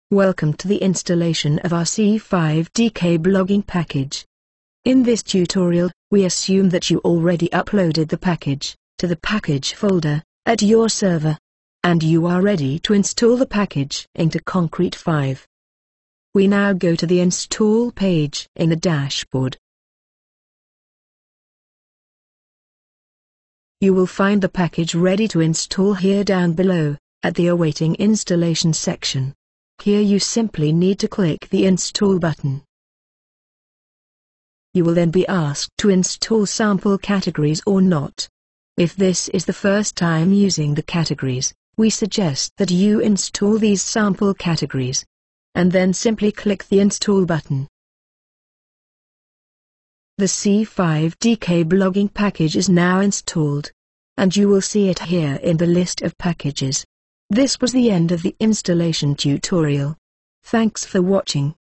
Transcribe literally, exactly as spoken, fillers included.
Welcome to the installation of our C five D K blogging package. In this tutorial, we assume that you already uploaded the package to the package folder at your server, and you are ready to install the package into Concrete five. We now go to the install page in the dashboard. You will find the package ready to install here down below, at the awaiting installation section. Here you simply need to click the install button. You will then be asked to install sample categories or not. If this is the first time using the categories, we suggest that you install these sample categories, and then simply click the install button. The C five D K blogging package is now installed, and you will see it here in the list of packages. This was the end of the installation tutorial. Thanks for watching.